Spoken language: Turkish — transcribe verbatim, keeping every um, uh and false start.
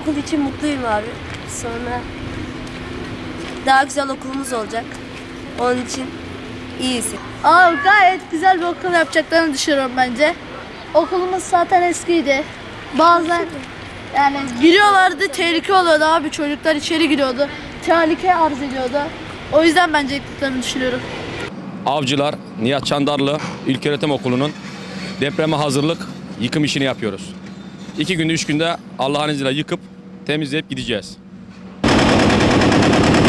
okul için mutluyum abi. Sonra daha güzel okulumuz olacak. Onun için iyisin. Abi gayet güzel bir okul yapacaklarını düşünüyorum bence. Okulumuz zaten eskiydi. Bazen yani giriyorlardı, tehlike oluyordu abi. Çocuklar içeri giriyordu. Tehlike arz ediyordu. O yüzden bence yaptıklarını düşünüyorum. Avcılar Nihat Çandarlı İlköğretim Okulu'nun depreme hazırlık yıkım işini yapıyoruz. İki günde üç günde Allah'ın izniyle yıkıp temizleyip gideceğiz.